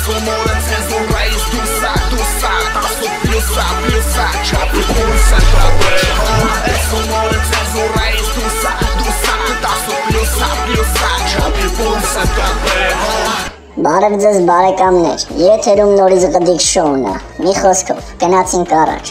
sonora cenzura esdusa, taço pilsa, chape pulsa, é sonora cenzura esdusa, taço pilsa, chape pulsa, Բարև ձեզ բարեկամներ, եթերում նորից գդիկ շոուն է, մի խոսքով, գնացինք առաջ։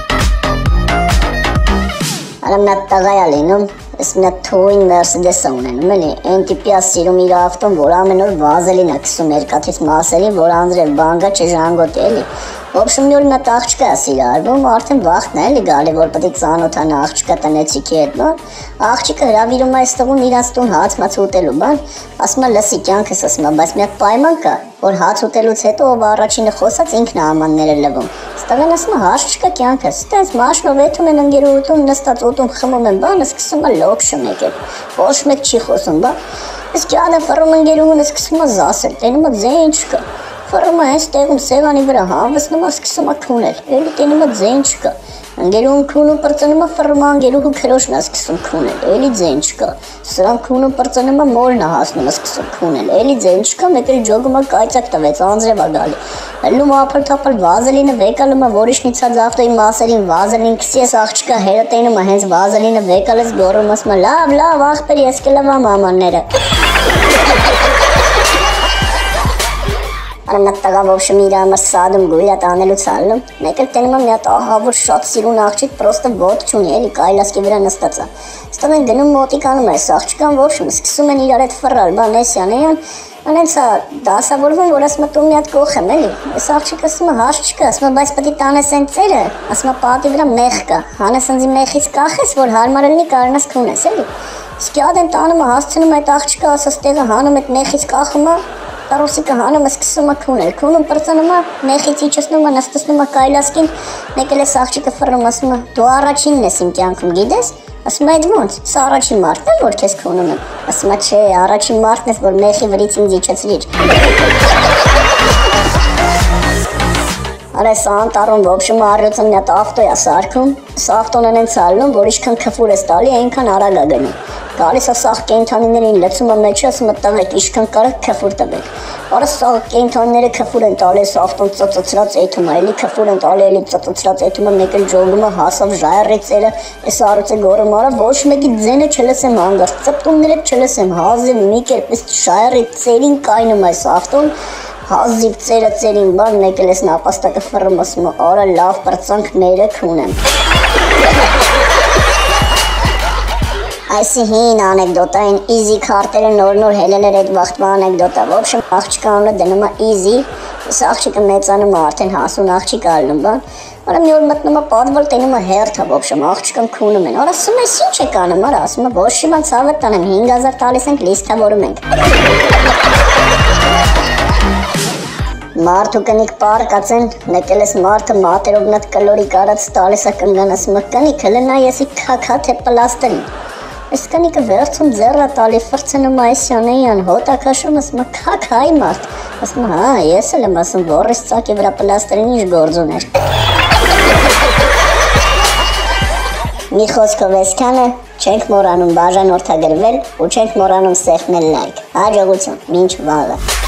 Արա մնատ տղայա լինում, ես մնատ թույն մերսիդես ունենում, էլի, են տիպիա սիրում իր ավտոն, որ ամեն օր վազելին է կսում երկաթից մասերին, որ անձրև բանգա չժանգոտ էլի։ В общем, նոր մնատ աղջկա սիրարվում, արդեն վաղթն է էլի գալի, որ պետք ծանոթանա աղջկա տնեցիքի հետ, նոր։ Աղջիկը հրավիրում է այստեղում իրանց տուն հաց ուտելու, բան, ասում է լսի կյանքս, ասում է, բայց մի հատ պայման կա, որ հաց ուտելուց հետո ով առաջինը խոսած ինքն է ամանները լվում։ Ստեղեն ասում է, հարց չկա կյանքս, ստենց մաշնով եթում են ընկերուտում, նստած ուտում խմում են, բան, սկսում է լոքշը մեկել, ոչ մեկ չի խոսում, բա։ Իսկ յանը ֆռում ընկերուհուն սկսում է զասել, տենում է ձեն չկա։ Ֆռում է հենց տեղում սեղանի վրա հավեսնում է սկսում է քունել, էլի տենում է ձեն չկա։ Ընկերուհուն քունում պրծնում է ֆռում է ընկերուհու քրոշն է սկսում քունել, էլի ձեն չկա։ Սրան քունում պրծնում է մոլն է հասնում է սկսում քունել, էլի ձեն չկա, մեկ էլ ջոգում է կայծակ տվեց, անձրև է գալի։ Լում ափլ-թափլ վազելինը վեկալում է, որիշ նիցած ավտոյի մասերին վազելին քսի ես աղջկա հերը տենում է, հենց վազելինը վեկալես գոռում ասում է լավ աղբեր ես կլավամ ամանները։ Աննա տղա ոբշը իր համար սադում գույլա տանելուց ալնում, մեկ էլ տենում է մի հատ ահավոր շատ սիրուն աղջիկ պրոստը ոտ չունի, էլի կայլասկի վրա նստած է։ Ստեղ են գնում մոտիկանում է, աղջկան ոբշում սկսում են իրար հետ ֆռալ, բան էսյան էյան, անենց է դասավորվում, որ ասում է տու մի հատ կող եմ, էլի։ Այս աղջիկը ասում է հարց չկա, ասում է բայց պետք է տանես այն ծերը, ասում է պատի վրա մեխ կա, հանես ինձ մեխից կախես, որ հարմար լինի կարողանաս քունես, էլի։ Իսկ յադեն տանում է հասցնում այդ աղջիկը ասած տեղը հանում այդ մեխից կախում է Տարոսիկը հանում է սկսում է քունել, քունում պրծնում է, մեխից իջեցնում է, նստեցնում է կայլասկին, մեկ էլ էս աղջիկը ֆռում ասում է, դու առաջինն ես իմ կյանքում, գիտես, ասում է այդ ոնց, սա առաջին մարդն է, որ քեզ քունում եմ, ասում է չէ, առաջին մարդն ես, որ մեխի վրից ինձ իջեցրիր։ Արա սա անտառում ոբշում առյուծը մի հատ ավտո է սարքում, սա ավտոն են ցալնում, որ ինչքան քֆուր ես տալի, այնքան արագ է գնում։ Գալիս է սաղ կենդանիներին լցում է մեջը, ասում է տղեկ, ինչքան կարող քֆուր տվեք։ Արա սաղ կենդանիները քֆուր են տալի, այս ավտոն ծծծրած էթում է, էլի քֆուր են տալի, էլի ծծծրած էթում է, մեկ էլ ջոգում է հասավ ժայռի ծերը, այս առյուծը գոռում արա, ոչ մեկի ձենը չլսեմ հանգարտ, ծպտումները չլսեմ, հազիվ մի կերպ այս ժայռի ծերին կայնում է այս ավտոն, հազիվ ծերին բան, մեկ էլ այս նապաստակը ֆռում ասում է, արա լավ պրծանք մերը քունեմ։ Այսի հին անեկդոտա են իզի քարտերը նոր հելել էր այդ վաղտվա անեկդոտա, в общем աղջիկը անունը դնում է իզի, այս աղջիկը մեծանում է արդեն հասուն աղջիկ ալնում, բան, արա մի օր մտնում է պատվալ տենում է հերթը, в общем աղջիկան քունում են, արա ասում ես ինչ եք անում, արա ասում է ոչ շիման ցավը տանեմ 5000 տալիս ենք լիստավորում ենք։ Մարդու կնիկ պարկած են, մեկ էլ ես մարդը մատերով նատ կլորի կարած տալիս է կնգան ասում է կնիքը լնա եսի քակա թե պլաստերին։ Այս կնիկը վերցում ձեռը տալի ֆրցնում այսյան էյան հոտա քաշում ասում է քակ հայ մարդ ասում է հա ես էլ եմ ասում որից ծակի վրա պլաստերին ինչ գործ ուներ Մի խոսքով այսքանը չենք մոռանում բաժանորդագրվել ու չենք մոռանում սեղմել լայք հաջողություն մինչ վաղը